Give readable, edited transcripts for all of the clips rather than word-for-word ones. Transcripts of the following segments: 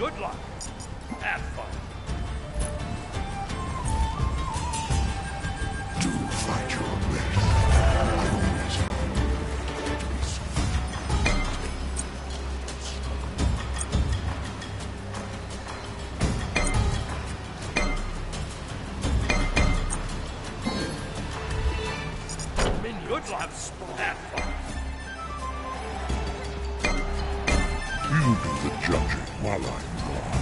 Good luck. Have fun. Do fight your best. Good luck. Have fun. You do the judging while I'm gone.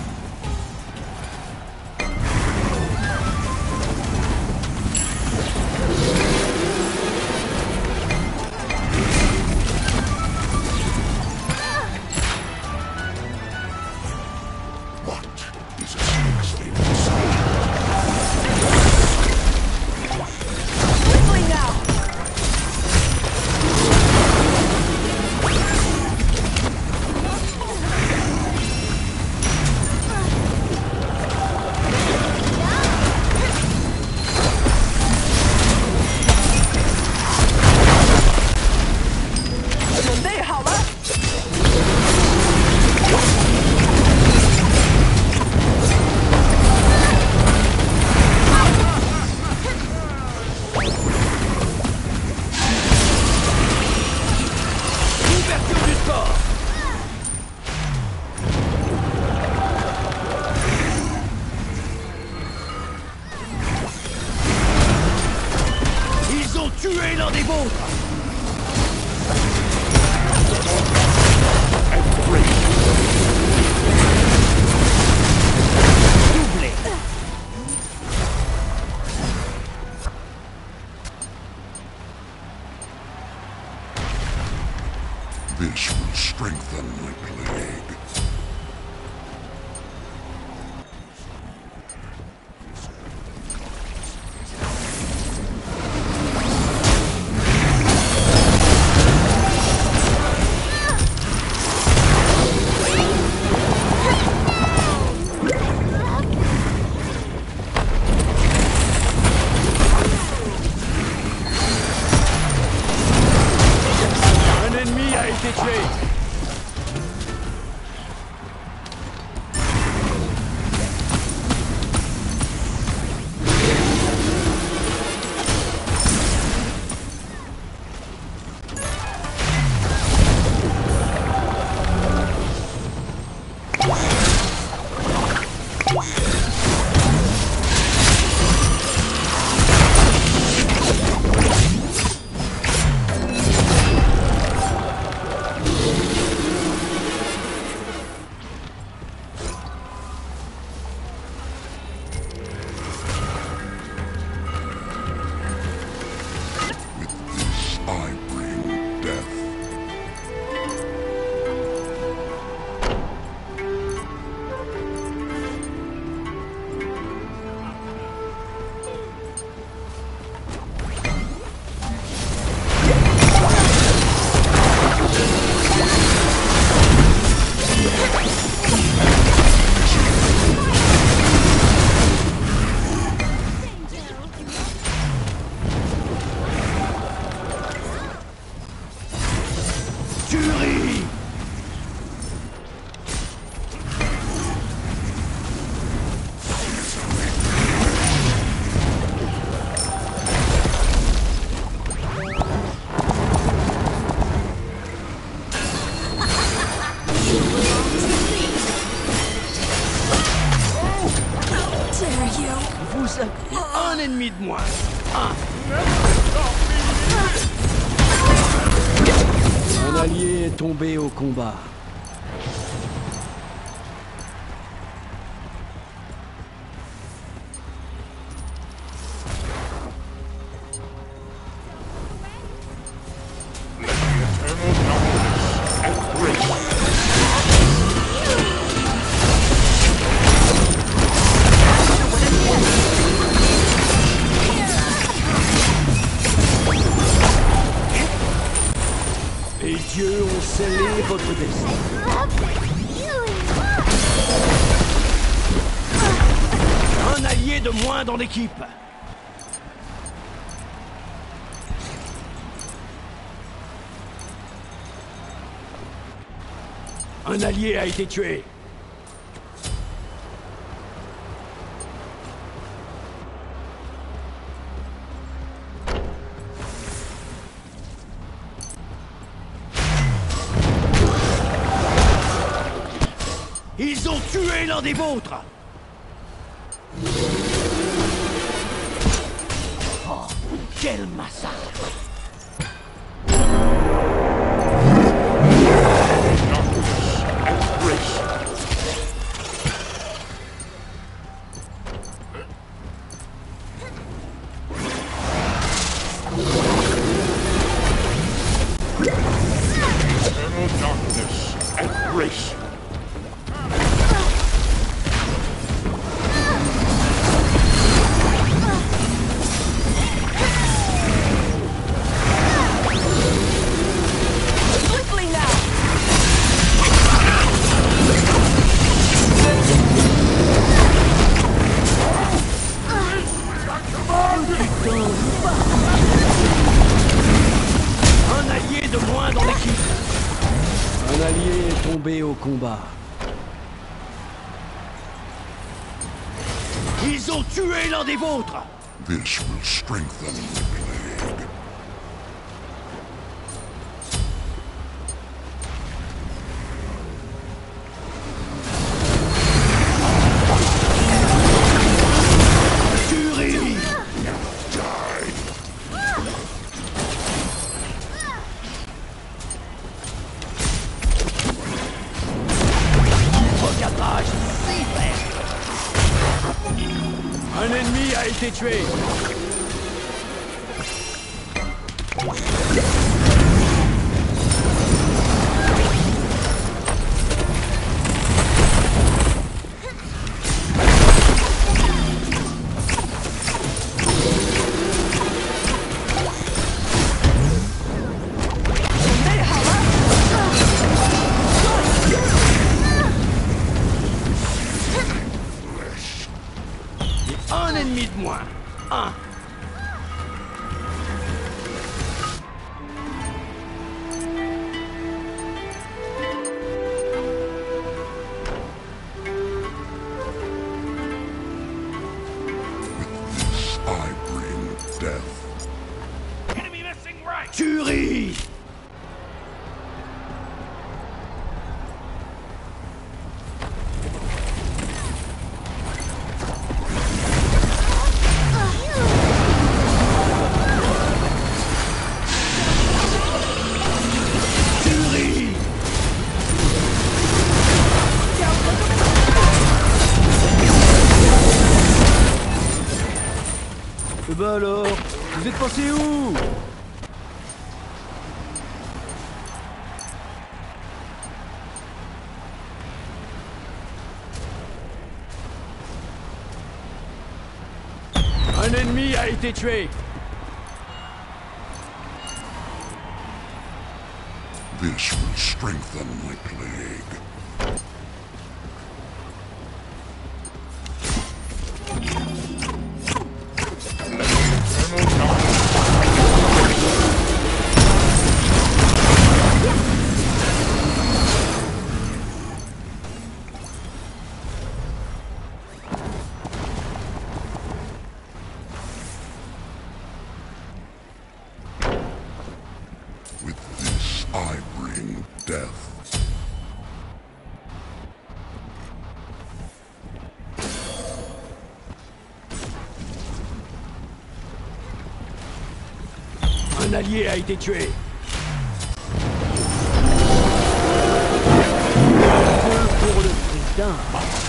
What is a snake's favorite sound? Quickly now! Tuez l'un des vôtres! Doublé! This will strengthen my plague. Vous avez un ennemi de moins. Un allié est tombé au combat. Les dieux ont scellé votre destin. Un allié de moins dans l'équipe. Un allié a été tué. Ils ont tué l'un des vôtres. Oh, quel massacre! Un allié de moins dans l'équipe. Un allié est tombé au combat. Ils ont tué l'un des vôtres. This will strengthen the plague. Tuerie. Recadrage si vert. Un ennemi a été tué. Un ennemi de moins. Un. This I bring death. Enemy missing right. Tuerie. Bah alors, vous êtes passé où? Un ennemi a été tué. This will strengthen my plague. With this I bring death. Un allié a été tué. Pour le président.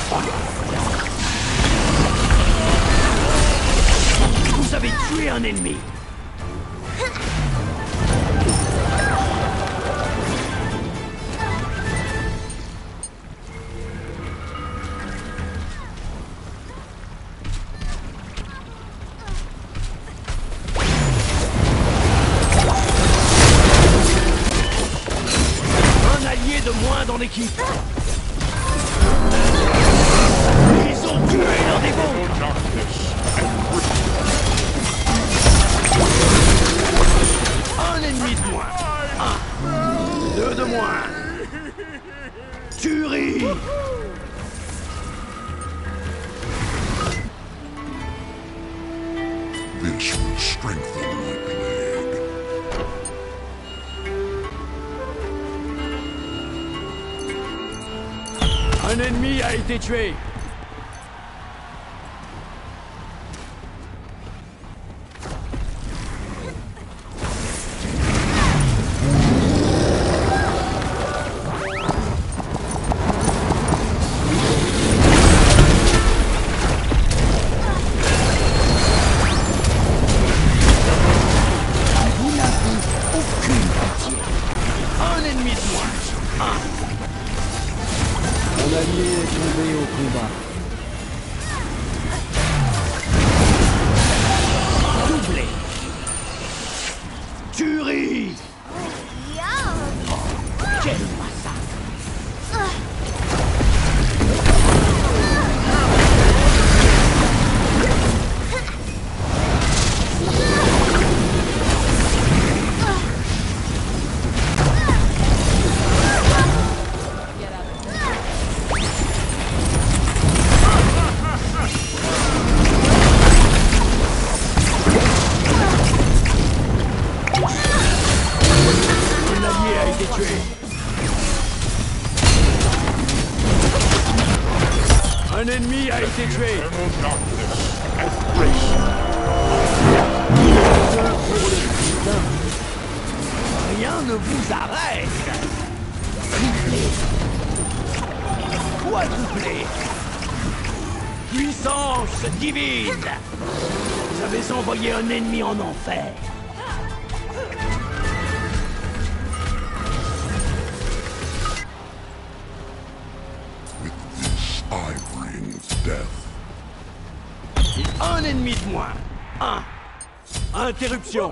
Vous avez tué un ennemi. De moins dans l'équipe. Ils ont tué l'un des vôtres. Un ennemi de moins. Un. Deux de moins. Tuerie. This will strengthen my plague. Un ennemi a été tué. Vous n'avez aucune pitié. Un ennemi de moins. Mon allié est tombé au combat. Doublé. Tuerie. Quel massacre. Un allié a été tué. Un ennemi a été tué. Rien ne vous arrête. Quadruplé. Puissance divine. Vous avez envoyé un ennemi en enfer. With this I bring death. Un ennemi de moins. Un. Interruption.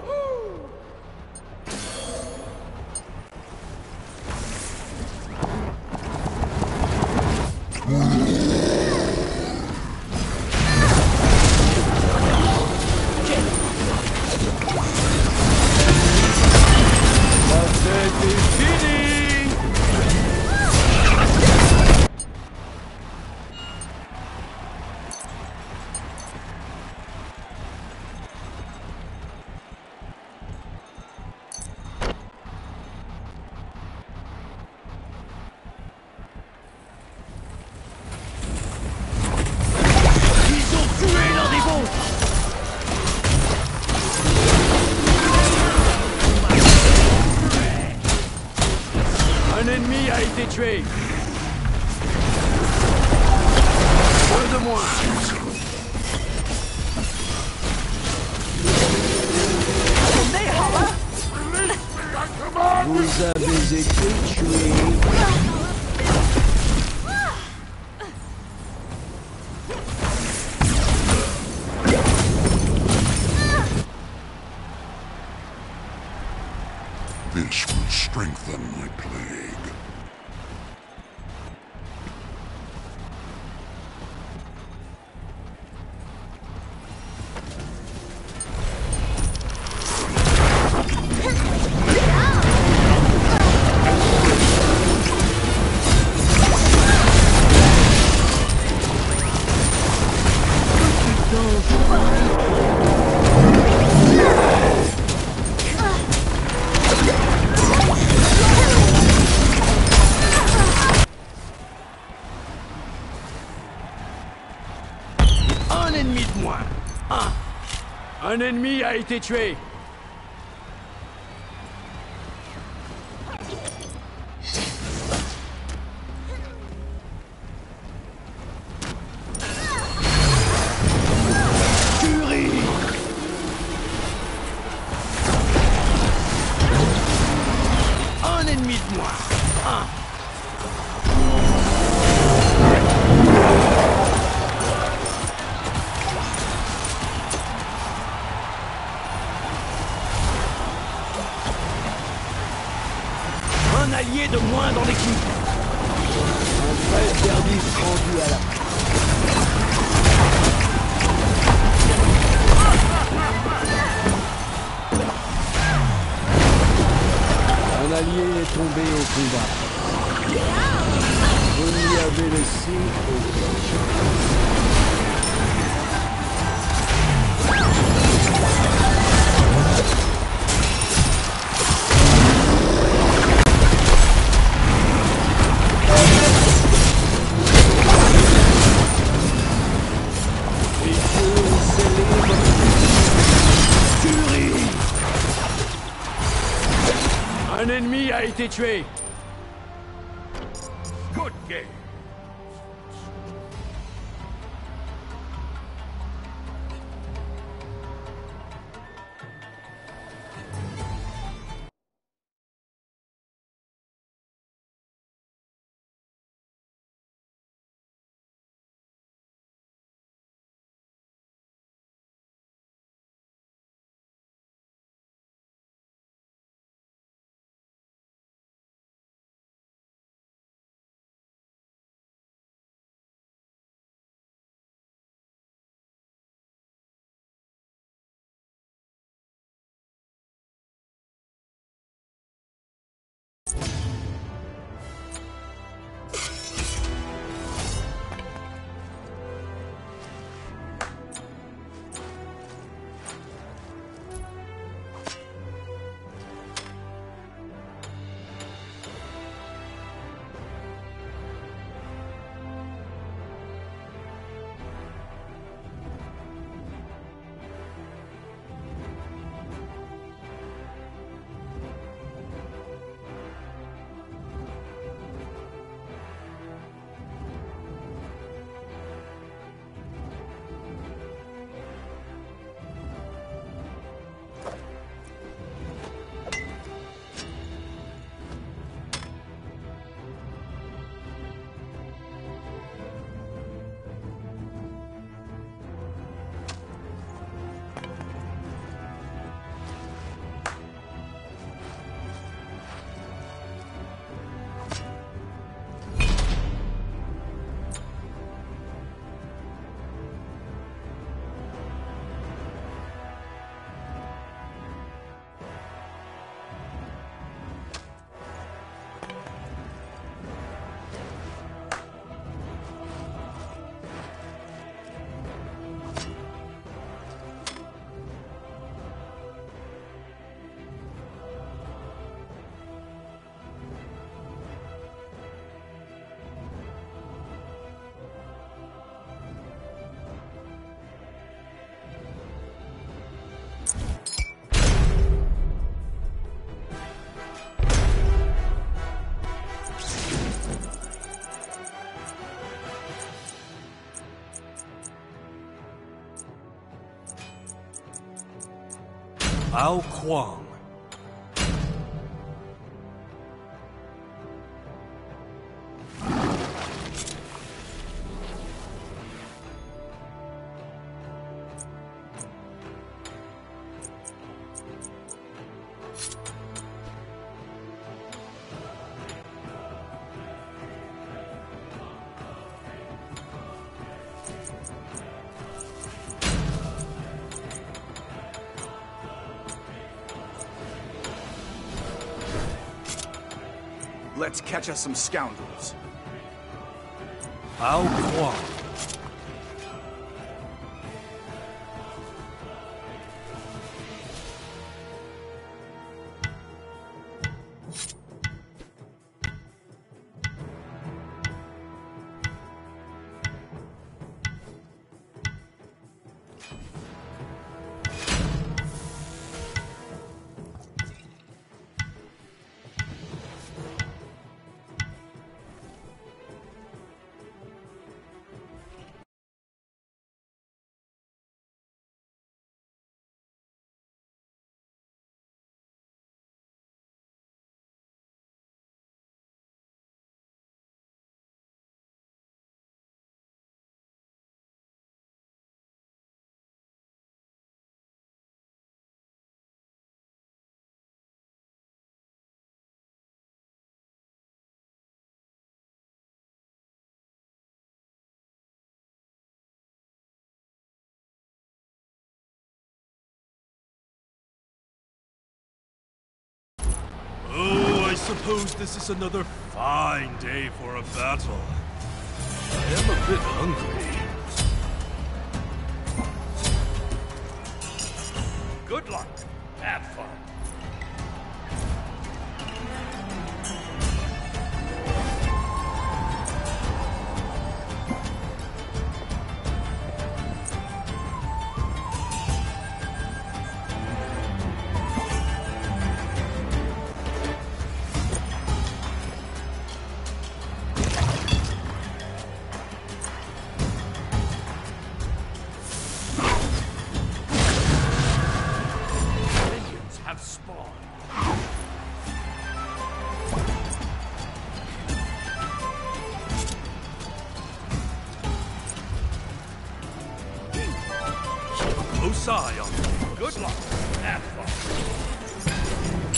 La fête est finie. Ils ont tué l'un des vôtres. Un ennemi a été tué. Deux de moins. Vous avez été tué. This will strengthen my plague. Un ennemi de moins. Un. Un ennemi a été tué. Tuerie. Un ennemi de moins. Un. Un allié de moins dans l'équipe. Un vrai service rendu à la... Un allié est tombé au combat. Vous n'y avez laissé aucun chance. été tué. Good game. Ao Kuang. Let's catch us some scoundrels. Ao Kuang. Oh, I suppose this is another fine day for a battle. I am a bit hungry. Good luck. Have fun. close eye on them. Good luck. Have fun.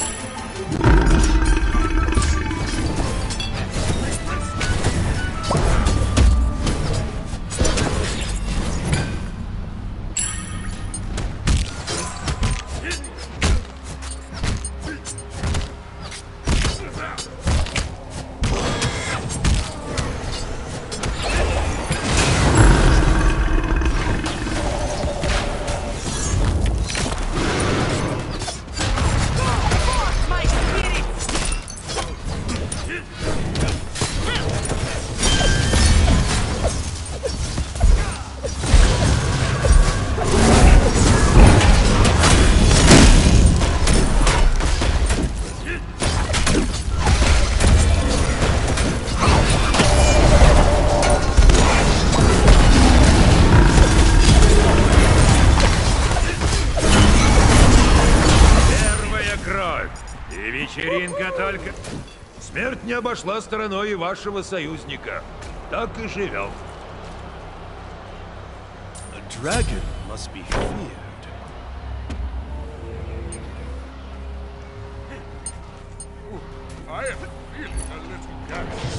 Вечеринка только... Смерть не обошла стороной и вашего союзника. Так и живем. A dragon must be feared. I am feeling a little damage.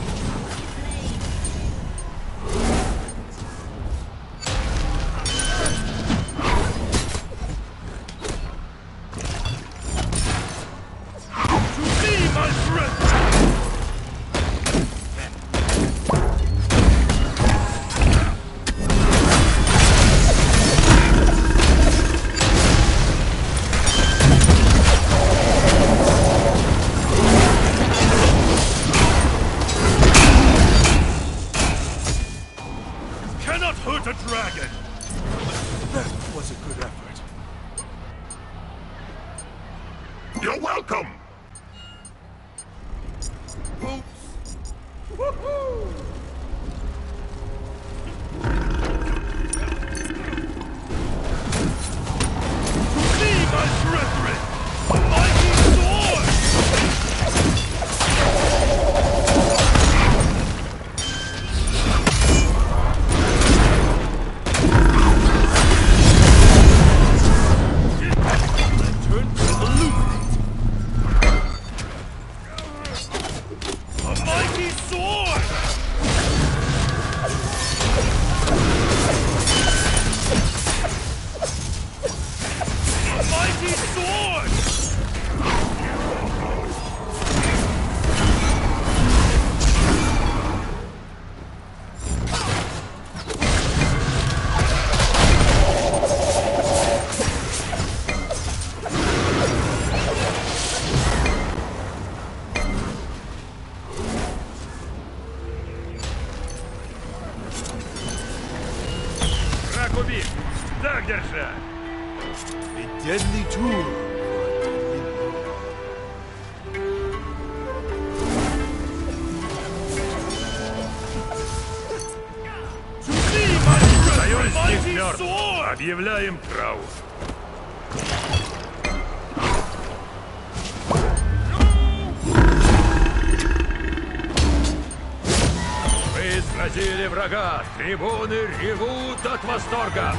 Cannot hurt a dragon! That was a good effort. You're welcome! Oops. Woohoo! See, my brethren! A mighty sword! Turn to illuminate. A mighty sword! A mighty sword! Враг убит. Так держать. A deadly tool. To thee, my brethren, Союзник mighty мертв. sword! Объявляем траур. Вы сразили врага. Трибуны ревут от восторга.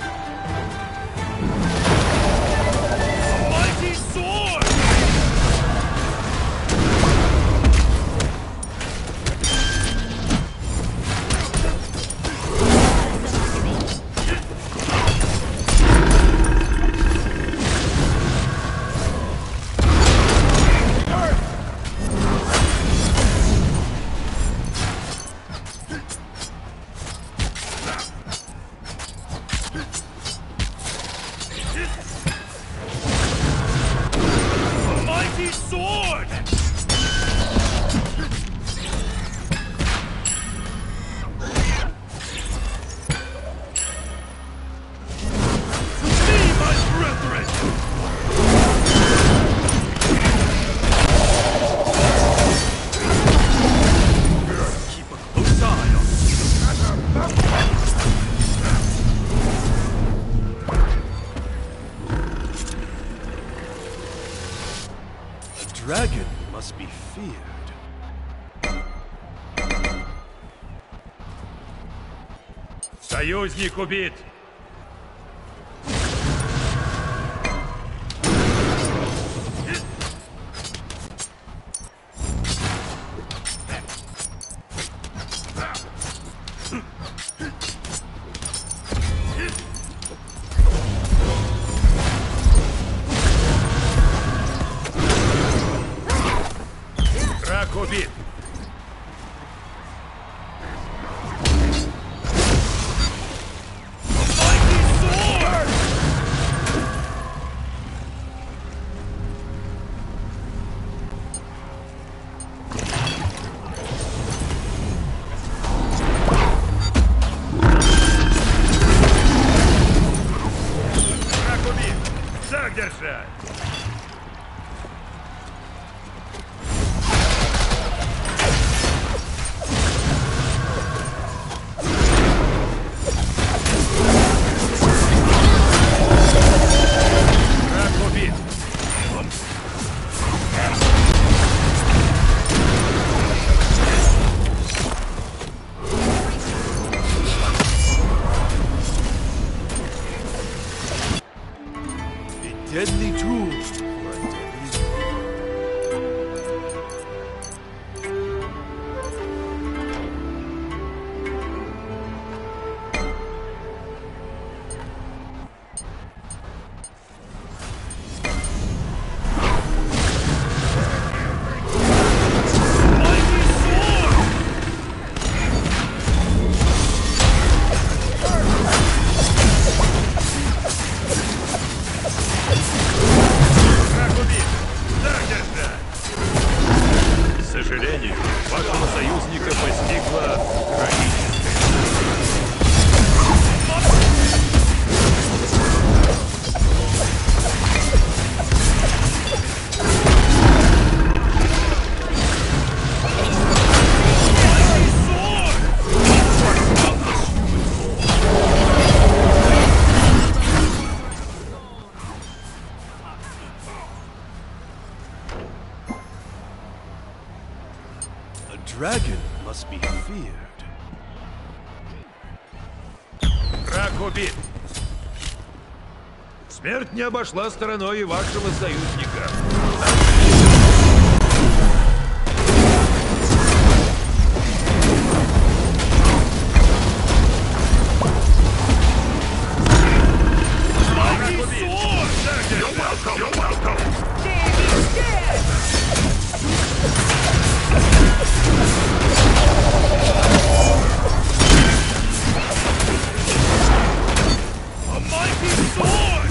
A mighty sword! A mighty sword! To thee, my brethren! Keep a close eye on them. A dragon must be feared. Союзник убит. deadly tool for a deadly world. К сожалению, вашего союзника постигла трагическая. A dragon must be feared. Враг убит. Смерть не обошла стороной и вашего союзника. Враг убит. A mighty sword!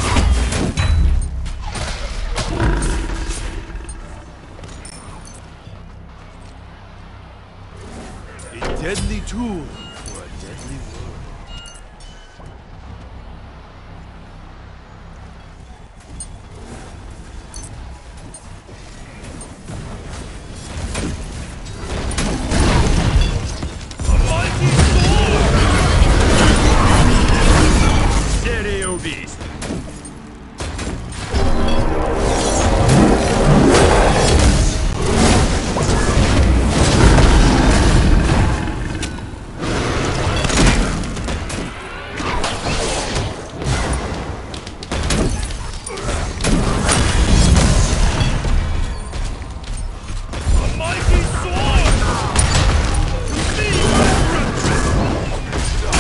A deadly tool for a deadly world. A mighty sword! Серия убийств. A mighty sword! To me, my brethren!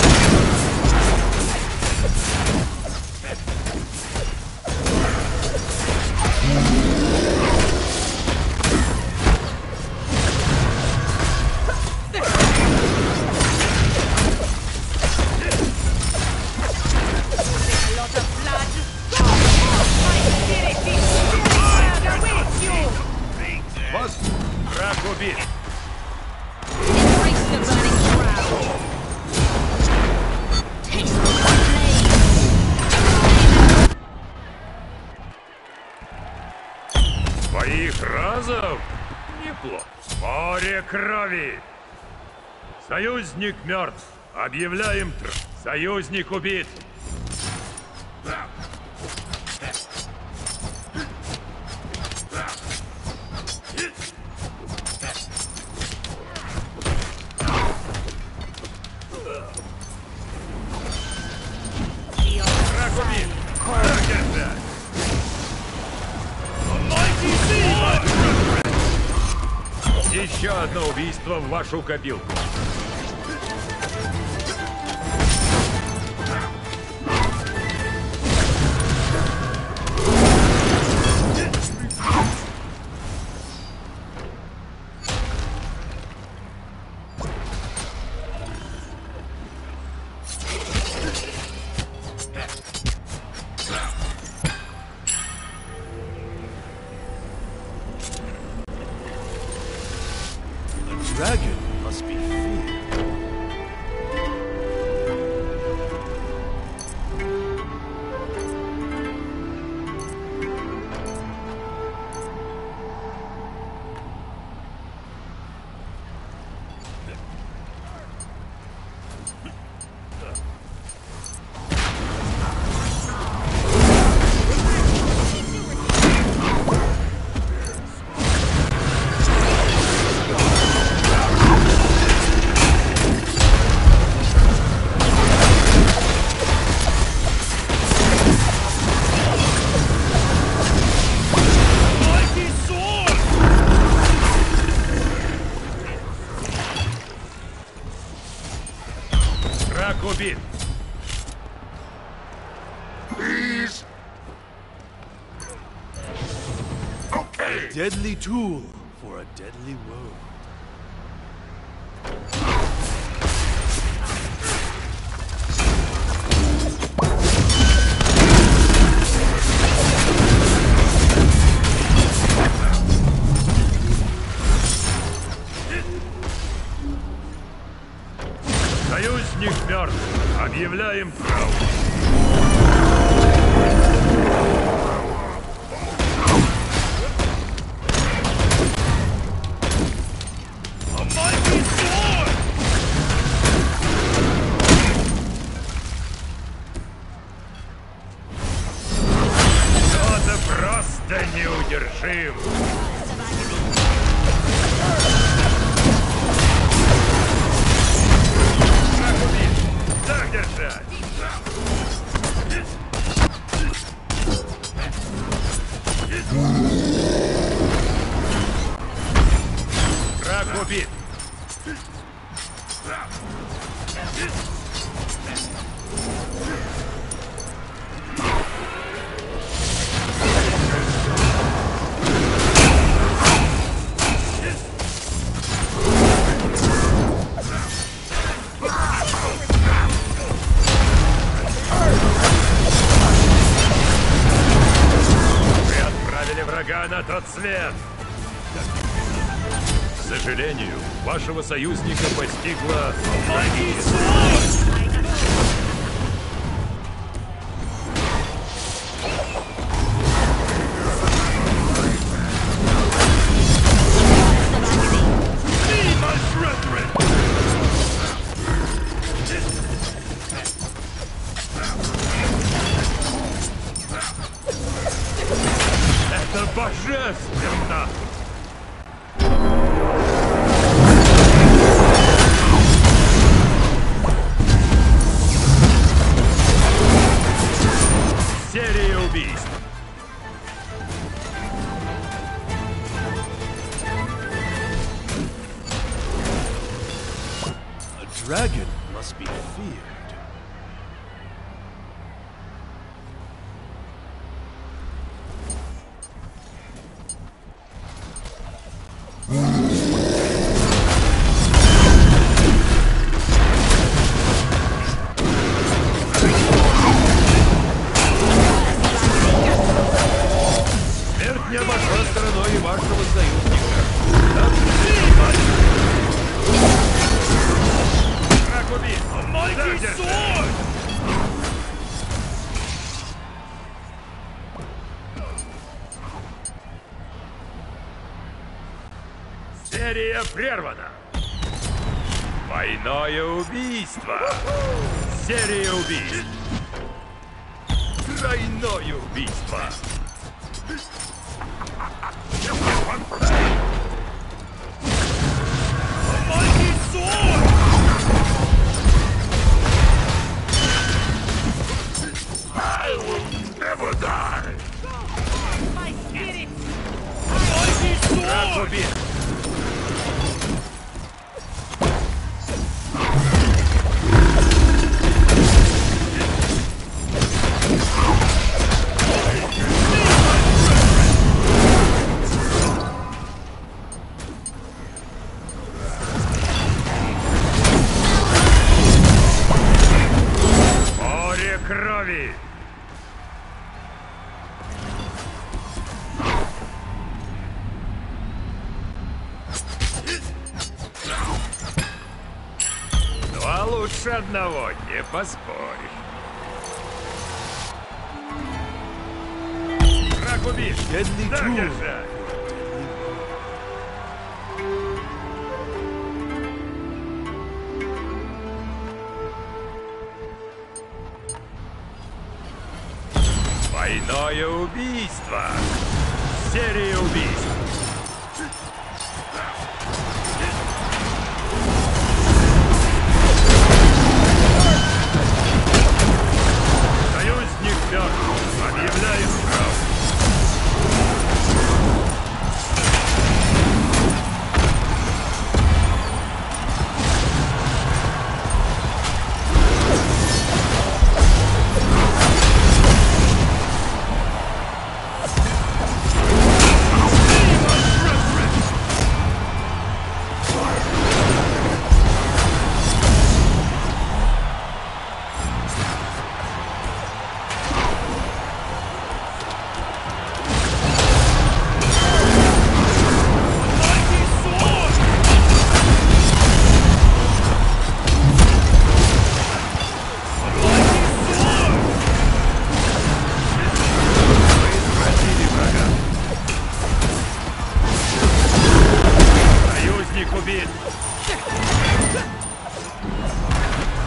lot of blood. My spirit is further with you. Вас враг убит. Embrace the burning shroud. Taste the flame. Своих разов? Неплохо. Море крови. Союзник мертв. Объявляем Союзник убит. Враг убит. Ракета. Еще одно убийство в вашу копилку. Dragon must be feared. Враг убит. Please. Okay. Deadly tool for a deadly world. Союзник мертв. Объявляем траур. Кто-то просто неудержим. Так держать! Враг убит! Врага на тот свет! К сожалению, вашего союзника постигла это божественно! Серия убийств. A dragon must be feared. Смерть не обошла стороной вашего союзника. Враг убит! Так держать! Серия прервана. Двойное убийство. Серия убийств. Тройное убийство. I will never die. My spirit! Враг убит. Море крови. Два лучше одного, не поспоришь. Враг убит. Deadly Так tool. держать. Двойное убийство. Серия убийств. Союзник мертв. Объявляем траур.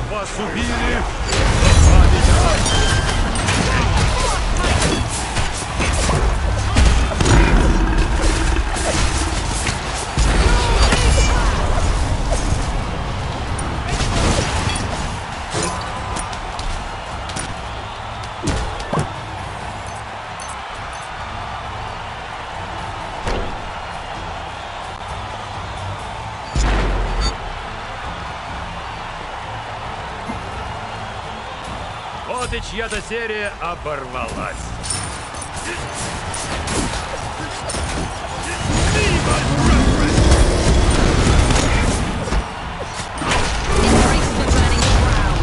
Вас убили, но память о вас. Вот и чья-то серия оборвалась. Embrace the burning ground.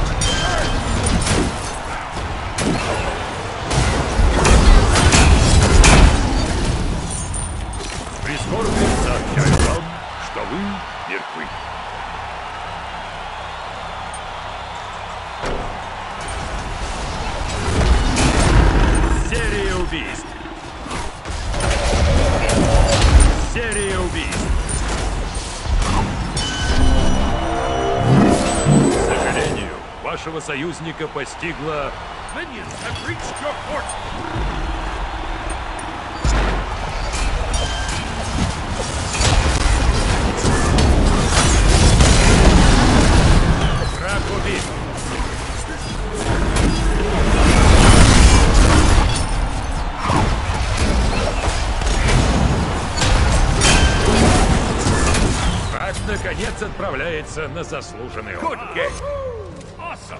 Прискорбно сообщаю вам, что вы мертвы. Серия убийств. Серия убийств. К сожалению, вашего союзника постигла... Minions have reached your fort! Враг убит. Враг, наконец, отправляется на заслуженный отдых. Awesome!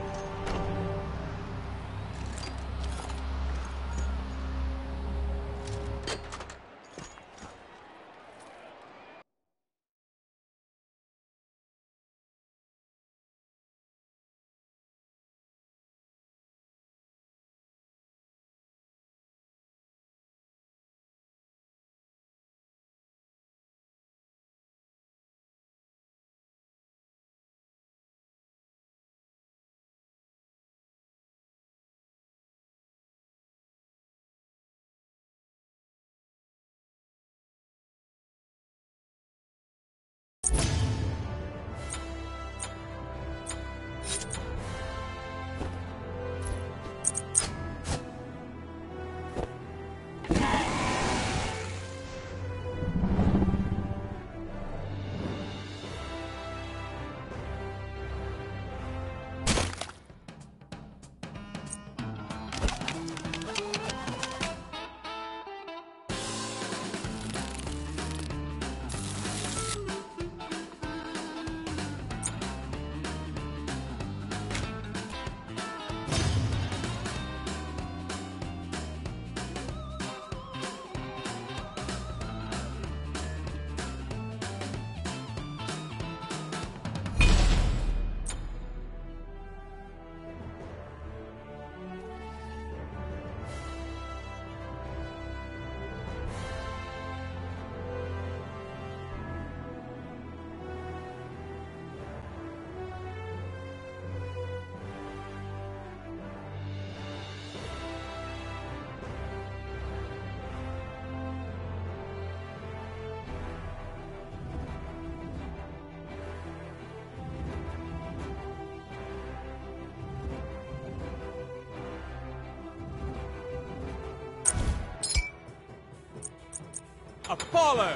Apollo!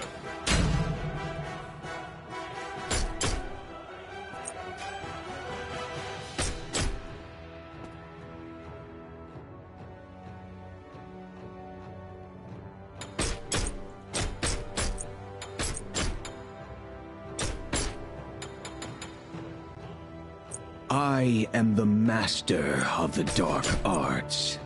I am the master of the dark arts.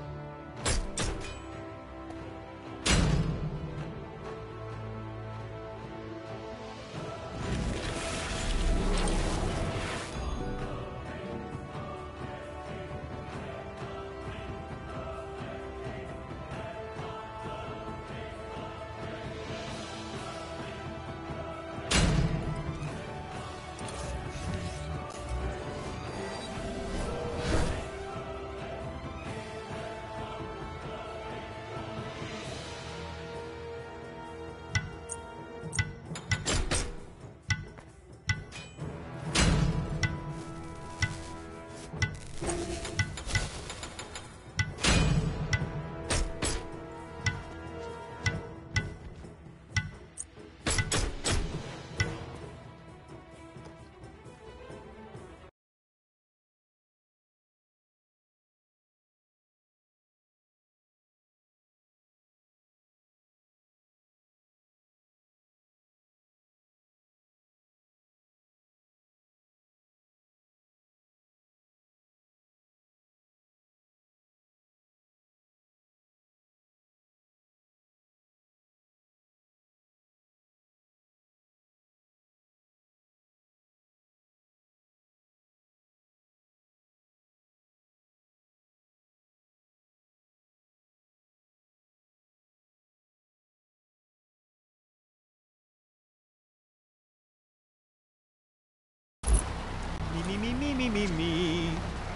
me.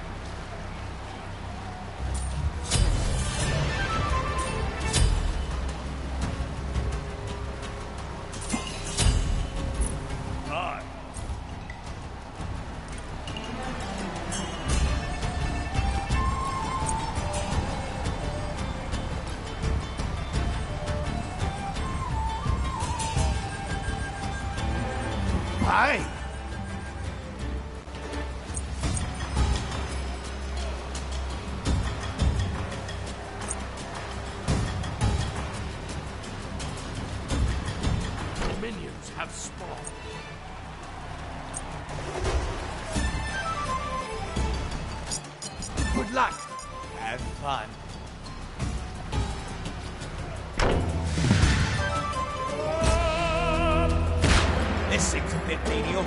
Aye. Aye. Minions have spawned. Good luck. Have fun. This seems a bit menial.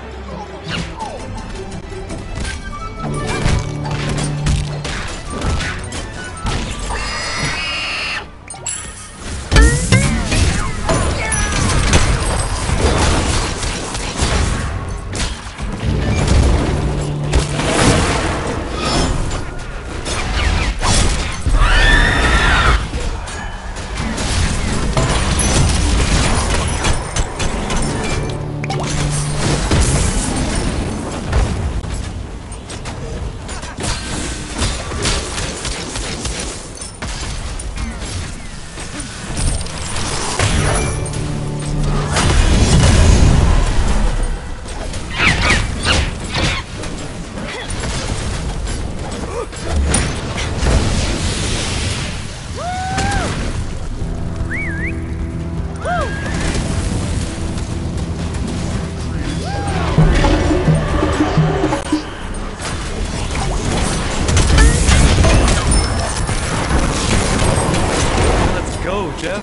Let's go, Jeff.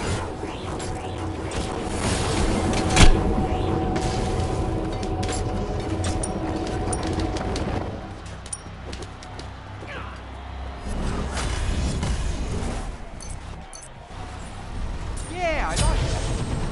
Yeah, I like it.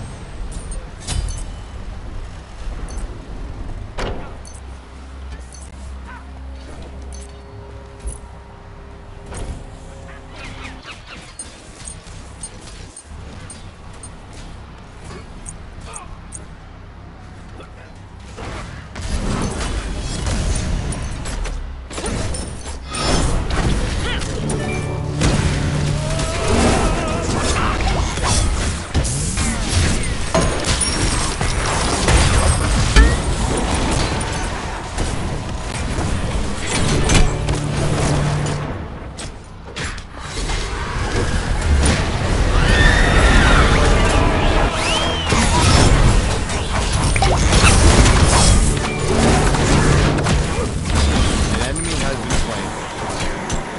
An enemy has been slain.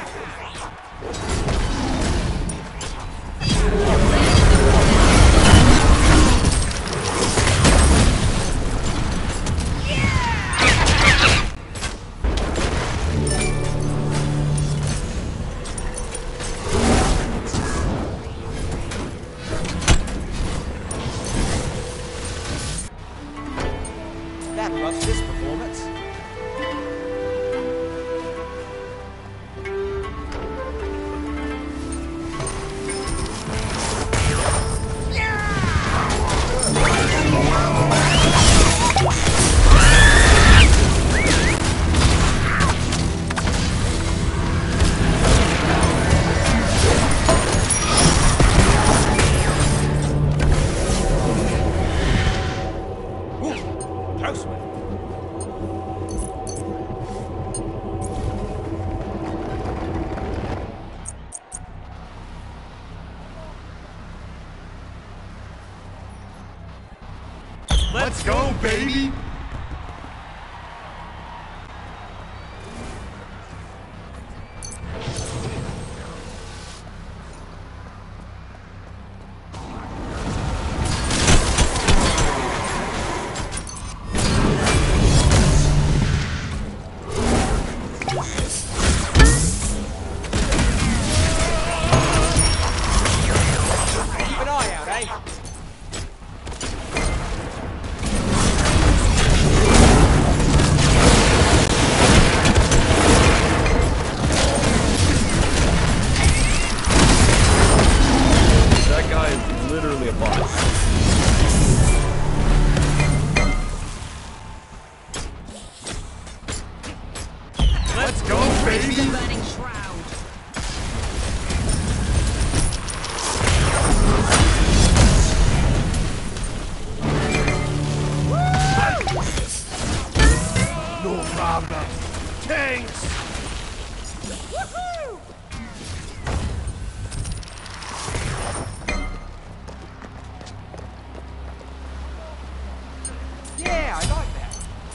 That loves this performance. Let's go, baby! Keep an eye out, eh? Let's go, Embrace baby! the burning shroud. No problem. Thanks. Yeah, I like that.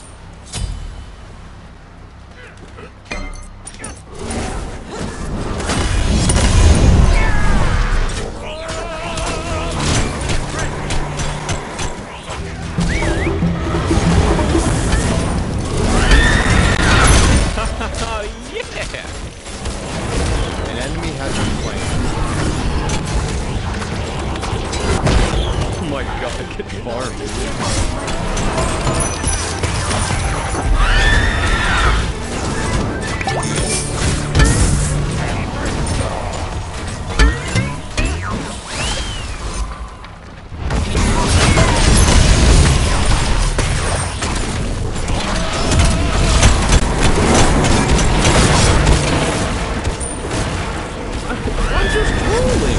Oh, yeah! An enemy has been slain. Oh my god, get farmed. I'm just rolling.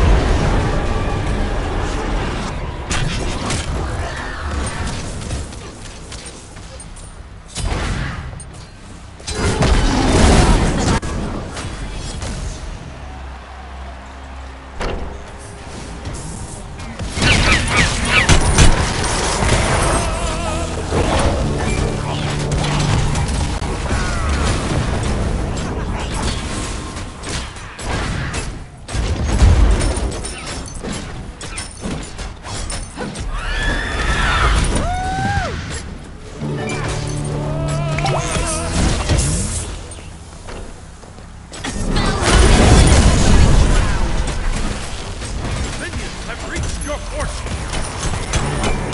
Minions have reached your forces!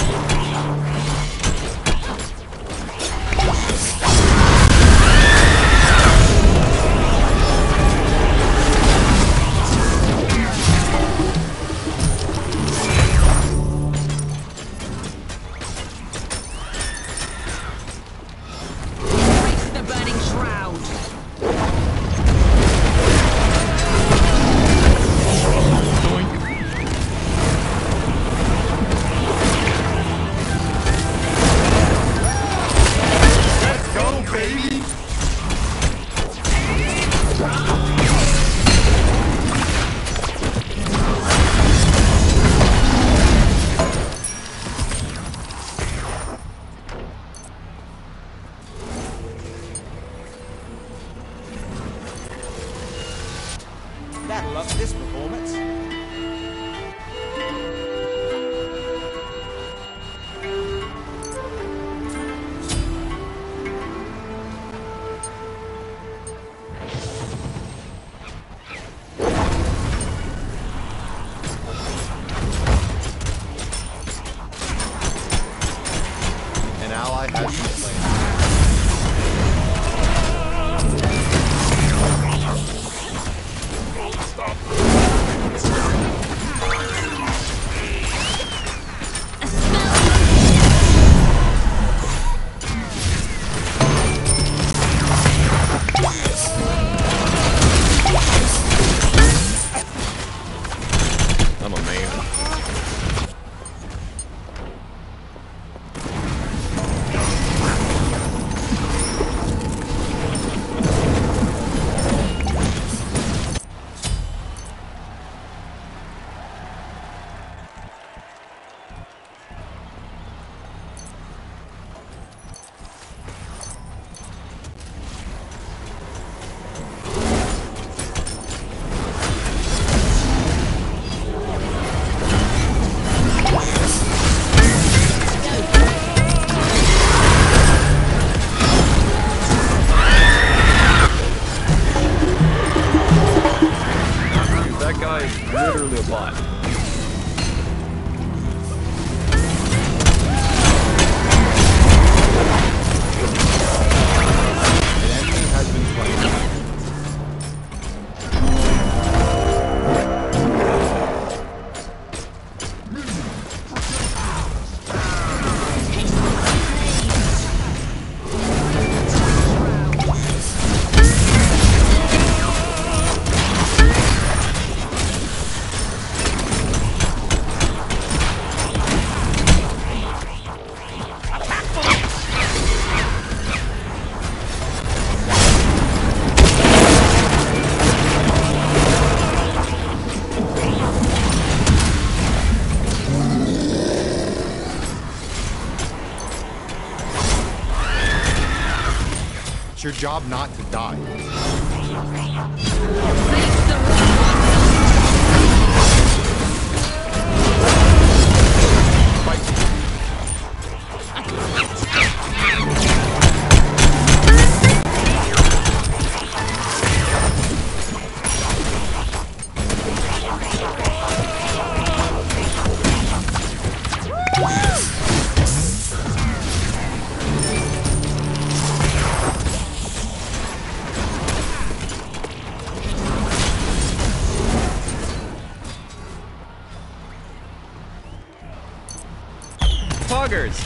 Embrace the burning shroud. Let's go, baby! That'll up this performance. An ally has been slain. I'm a man. That guy is literally a bot. An enemy has been slain. job not to die. Face the Poggers!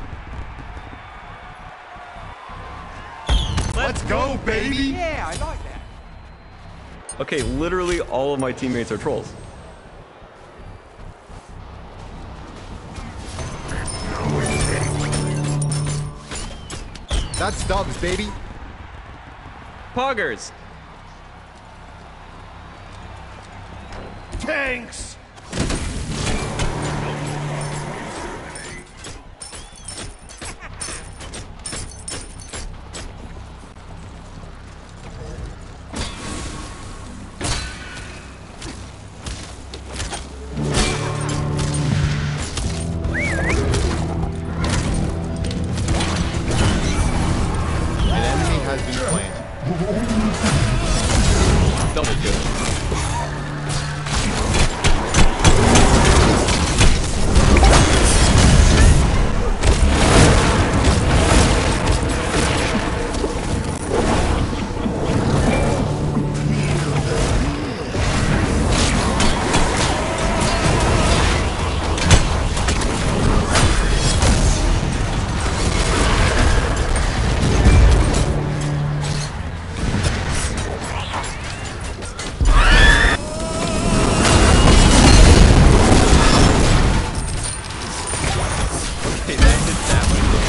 Let's go, baby! Yeah, I like that. Okay, literally all of my teammates are trolls. That's Dubs, baby. Poggers! Tanks! An enemy has been slain. Double kill. Hey, that did that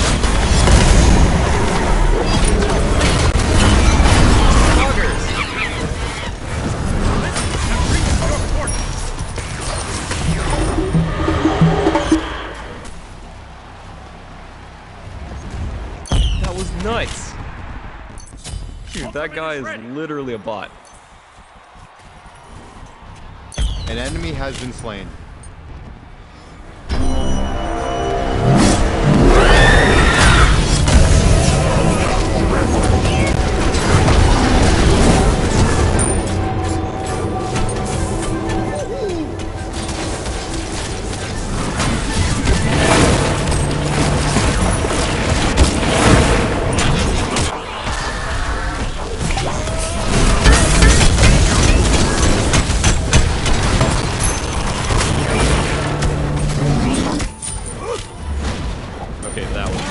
one. That was nuts. Dude, that guy is literally a bot. An enemy has been slain. Okay, that was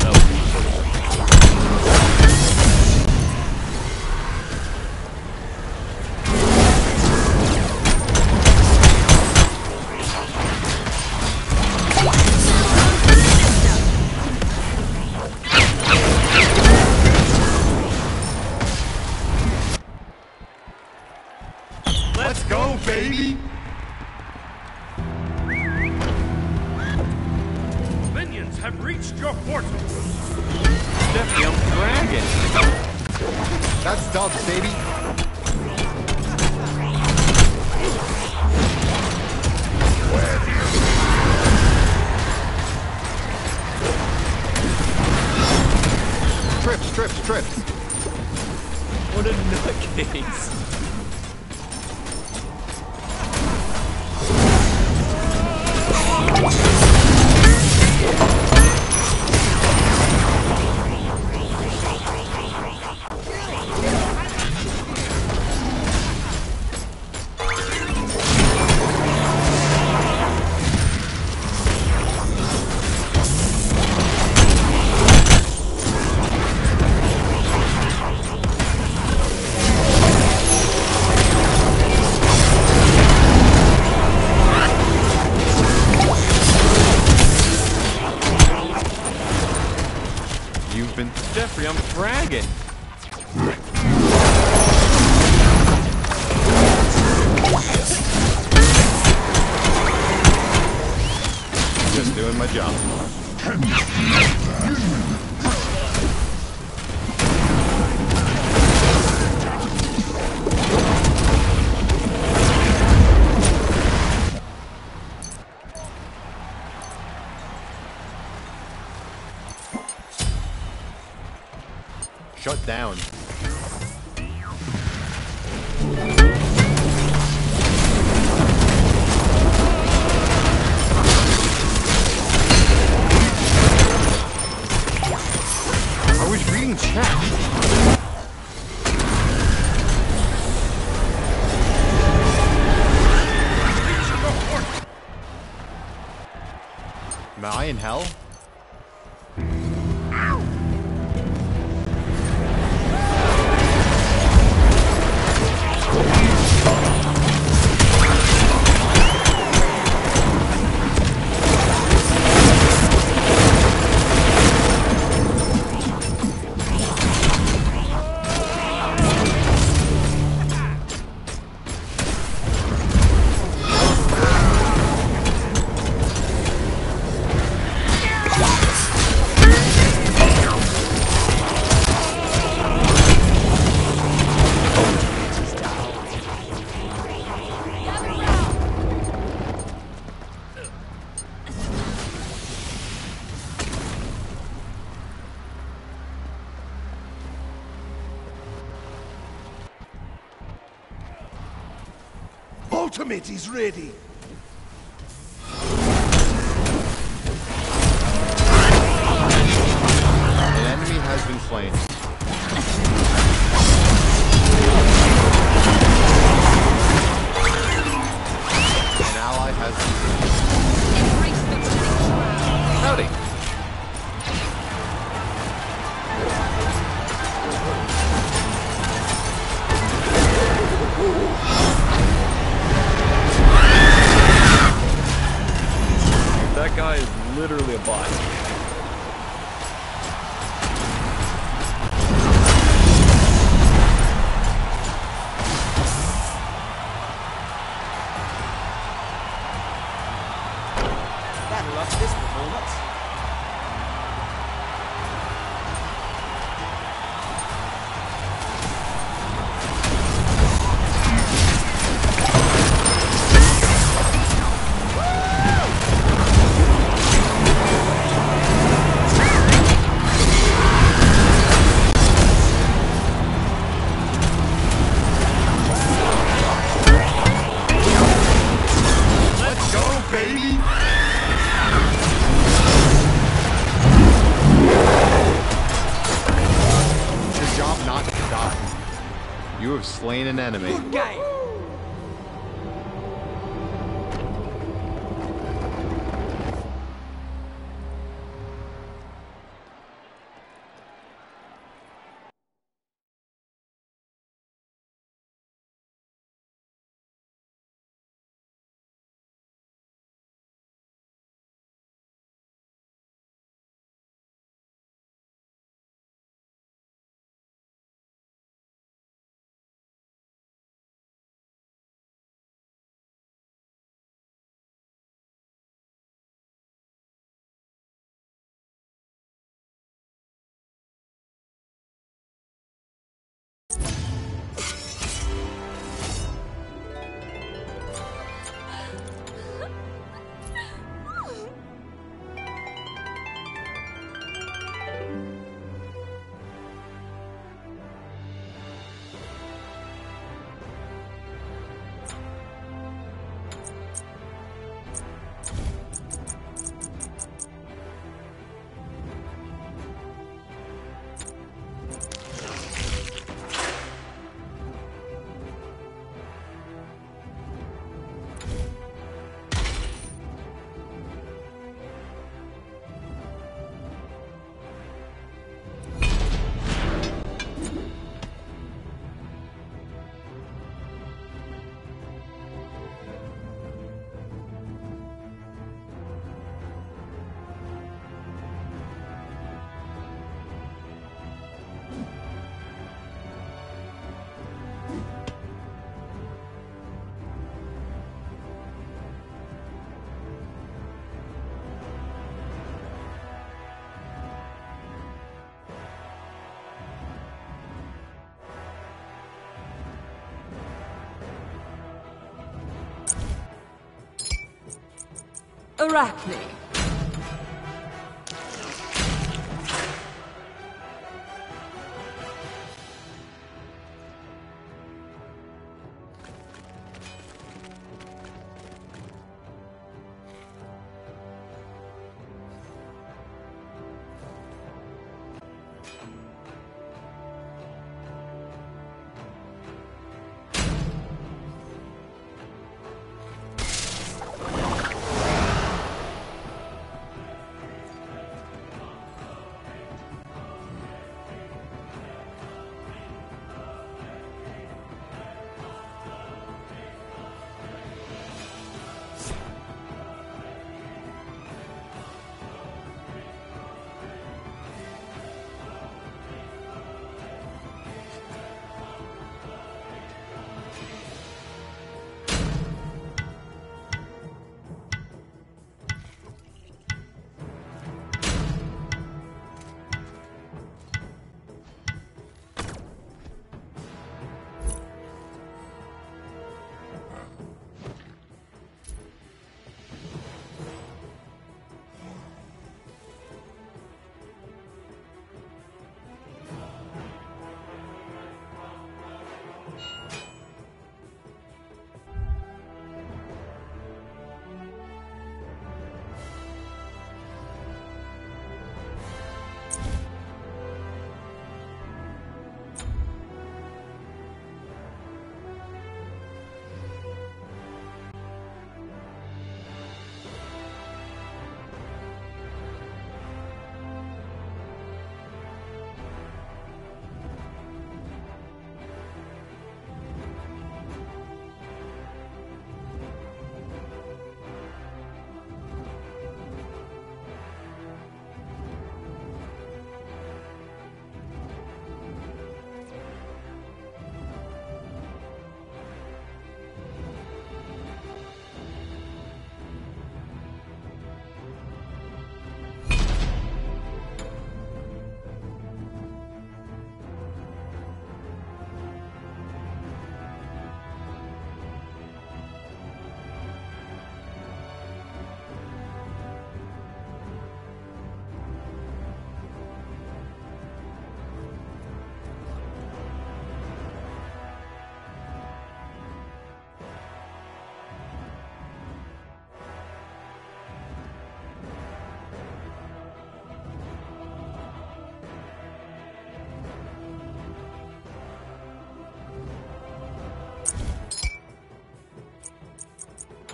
Let's go, baby! Minions have reached your portal! Definitely a dragon. That's Dubs, baby. Trips. What a nutcase. You've been Jeffrey, I'm fragging. Just doing my job. shut down. I was reading chat. Am I in hell? Ultimate is ready. An enemy has been slain. An ally has been Embrace the killing shroud. Howdy. That guy is literally a bot. That loves this performance. Let's go, baby! Your job not to die. You have slain an enemy. Good game. Arachne.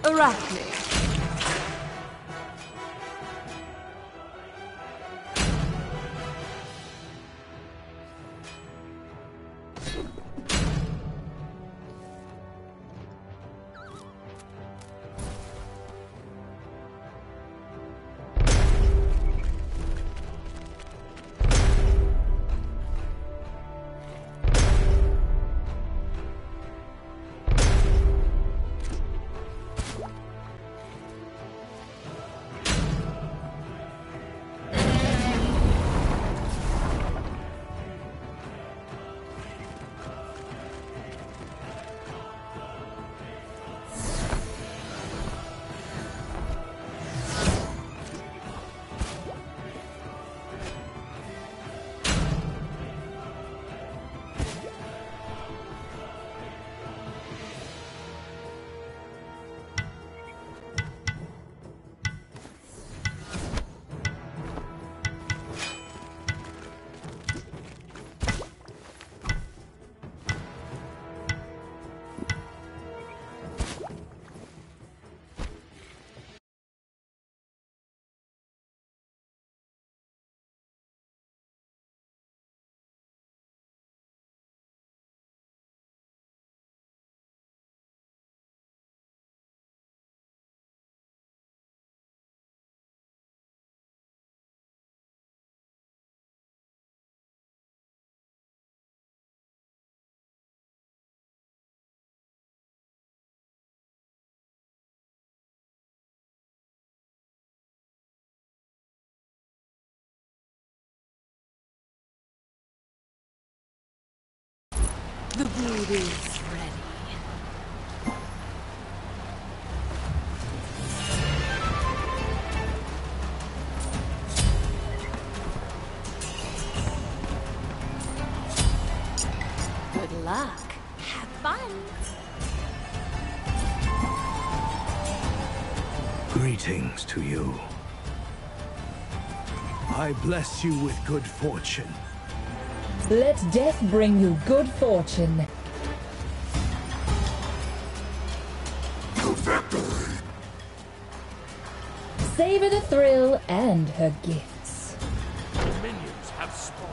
Arachne. The brood is ready. Good luck. Have fun. Greetings to you. I bless you with good fortune. Let death bring you good fortune. Savor the thrill and her gifts. Minions have spawned.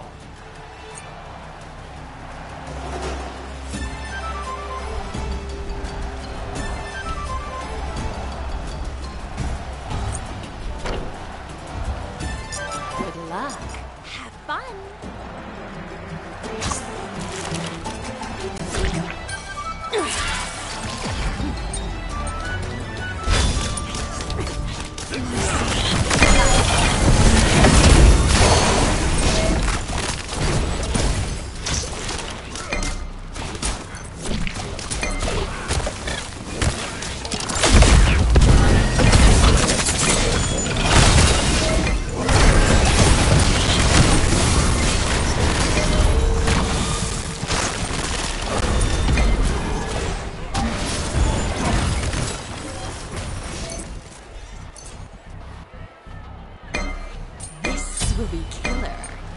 Good luck. Have fun. This will be killer.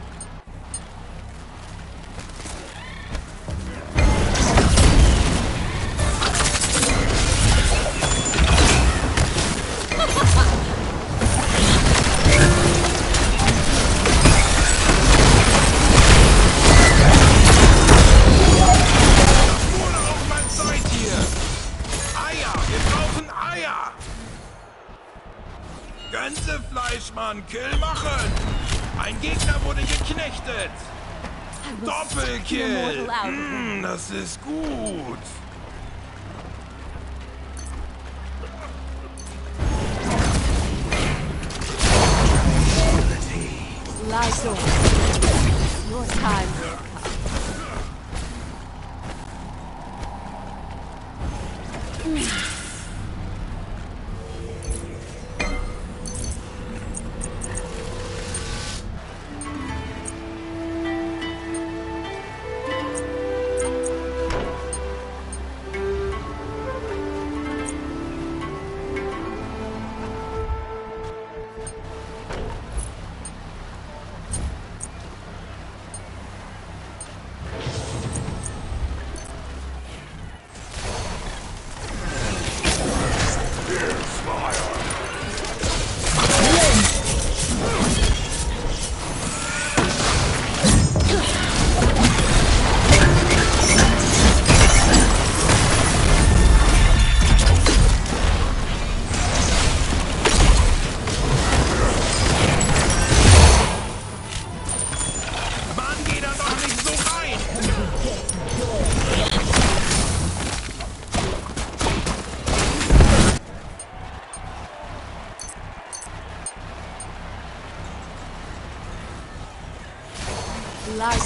Gänsefleischmann, Kill machen! Ein Gegner wurde geknechtet! Doppelkill! Das ist gut! Lysa, your time will come.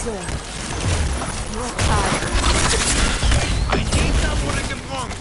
Lies on. Your time. Ein Gegner wurde gebronzt.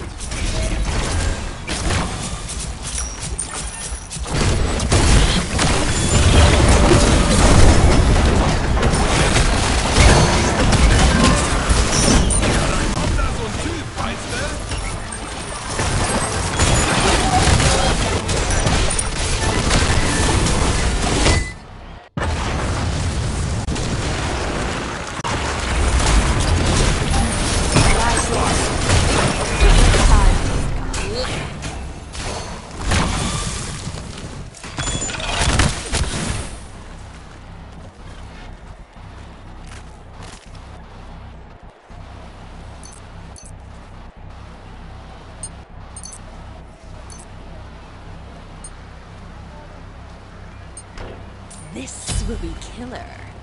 This will be killer.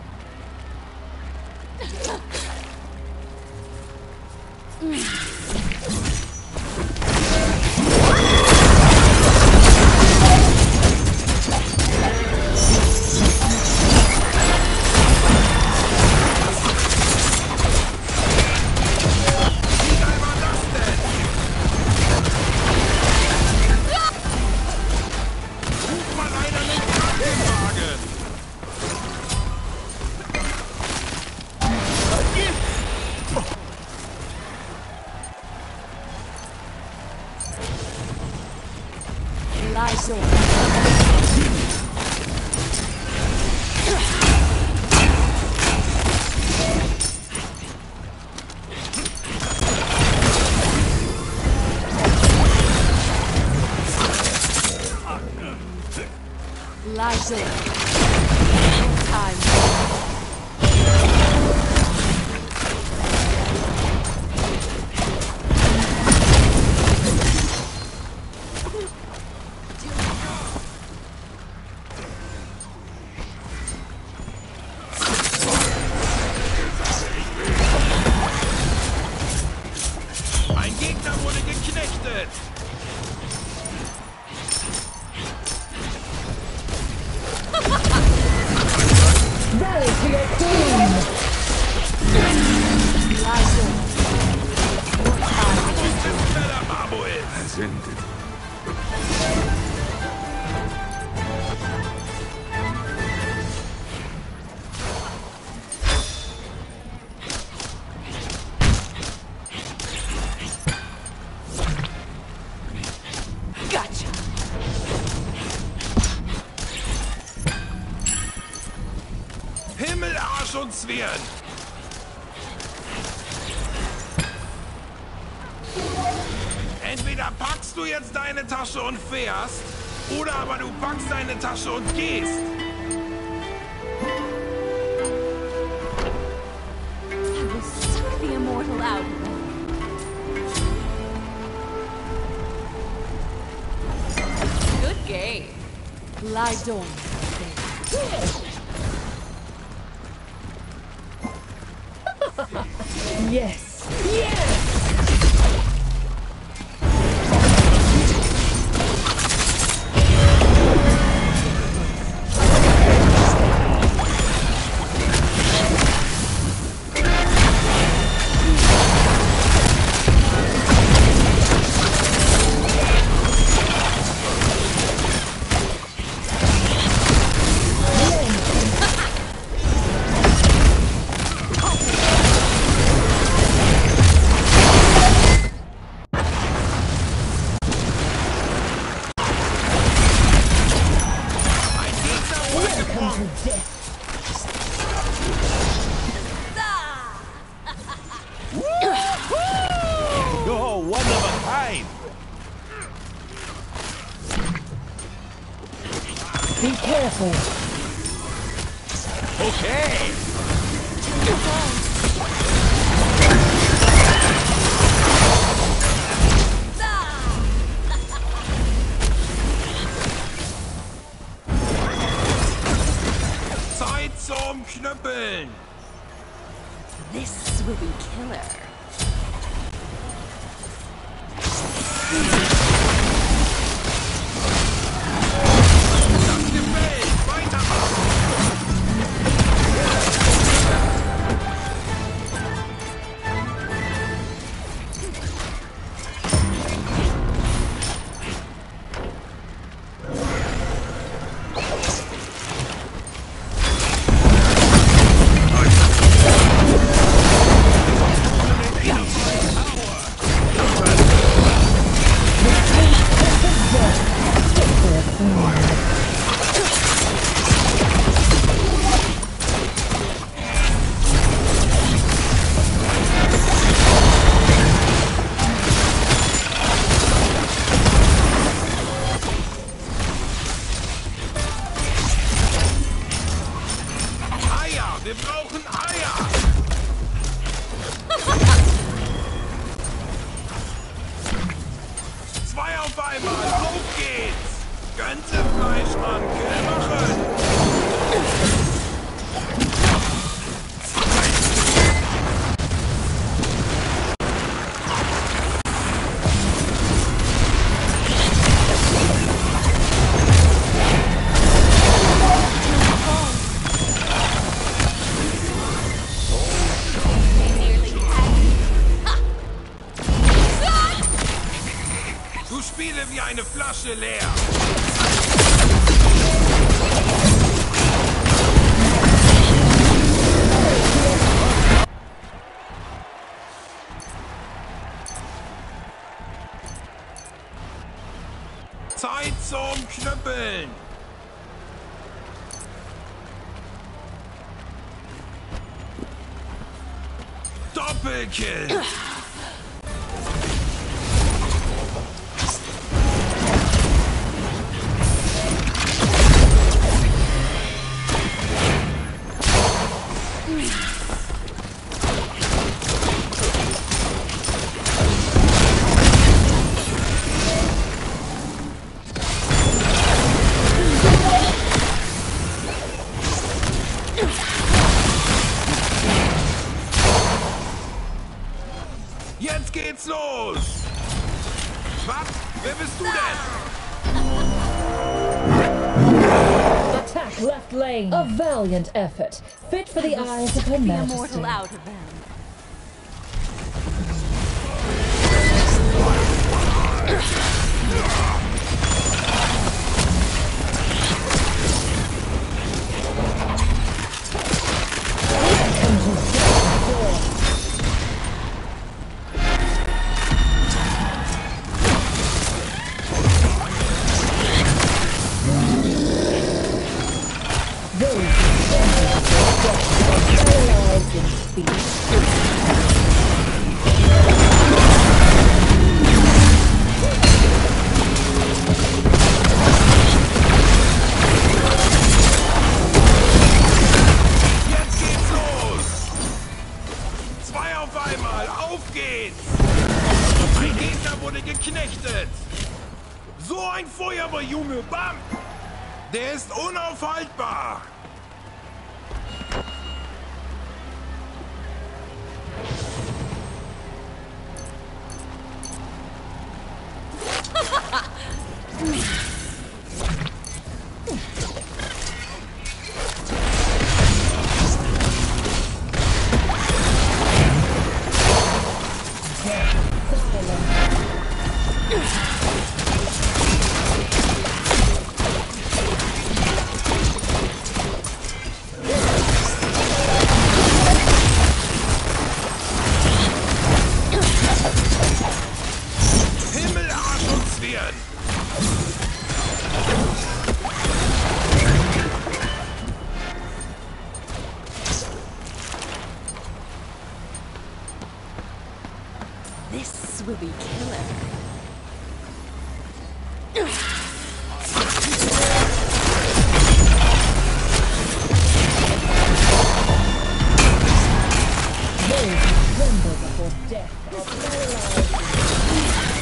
Lies on. Lies on. Time. Ein Gegner wurde geknechtet. Rally to your doom! Lies on. Your time. Das ist wer der Mabo ist. Has ended. Gotcha. Himmel, Arsch und Zwirn. Entweder packst du jetzt deine Tasche und fährst, oder aber du packst deine Tasche und gehst. I will suck the immortal out of them. Good game. Lies on. Yes! Yes! Oh, one of a kind. Be careful! Okay. Zeit zum Knüppeln. This will be killer. Das gefällt. Weitermachen. spiele wie eine Flasche leer. Zeit zum Knüppeln. Doppelkill. Jetzt geht's los! Was? Wer bist du denn? Attack left lane. A valiant effort, fit for the eyes of Her The Majesty. immortal out of them. Paralyzed in speed. Jetzt geht's los! Zwei auf einmal, auf geht's! Ein Gegner wurde geknechtet! So ein Feuerwehrjunge, bam! Der ist unaufhaltbar! Himmel, Arsch und Zwirn! This will be killer. Those who tremble before death are paralyzed.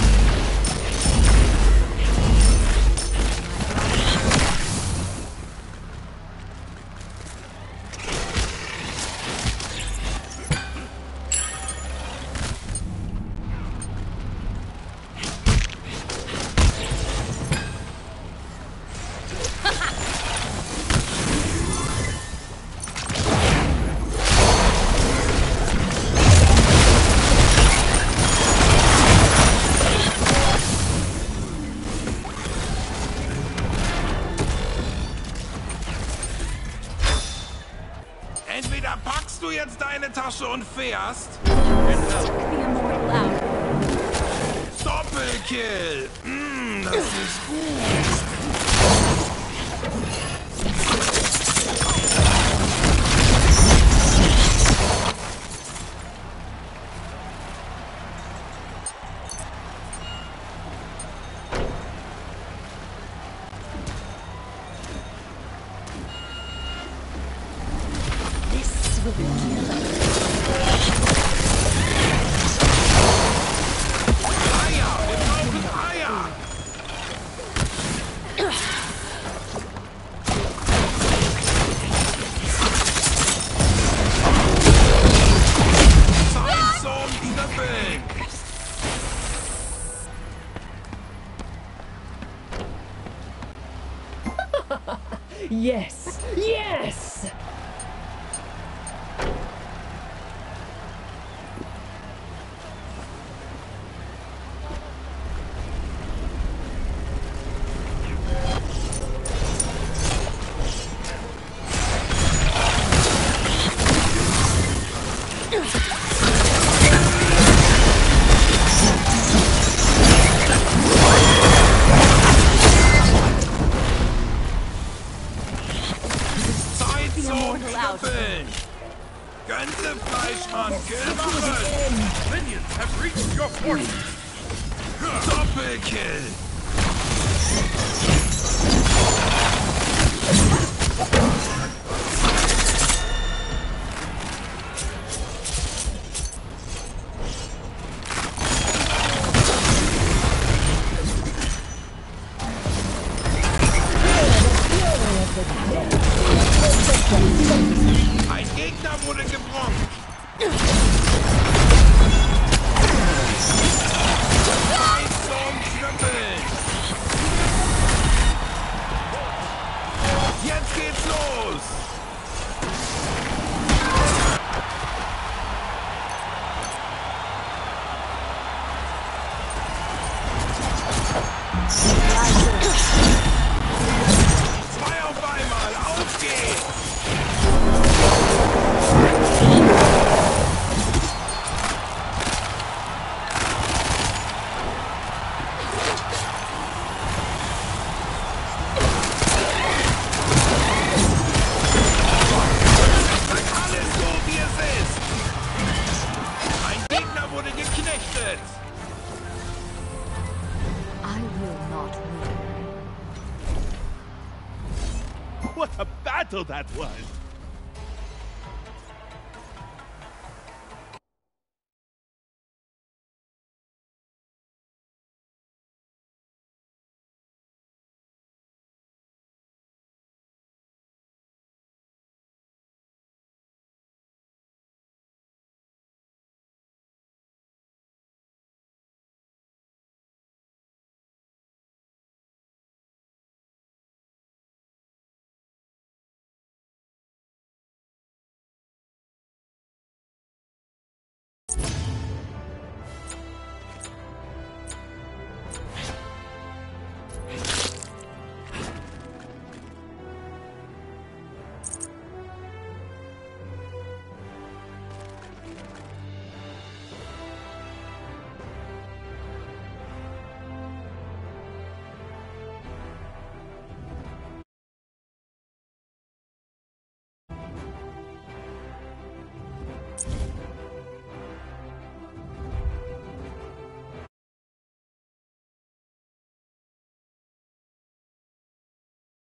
Entweder packst du jetzt deine Tasche und fährst. The immortal out. Doppelkill! Das ist gut. This will be killer. Eier! Wir brauchen Eier! Zeit zum Knüppeln! Yes! Yes! Minions have reached your fortress. Doppelkill! Ein Gegner wurde gebrochen. Zeit zum Knüppeln. Jetzt geht's los. Zwei auf einmal, auf geht's! Alles so, wie es ist! Ein Gegner wurde geknechtet! I will not win. What a battle that was!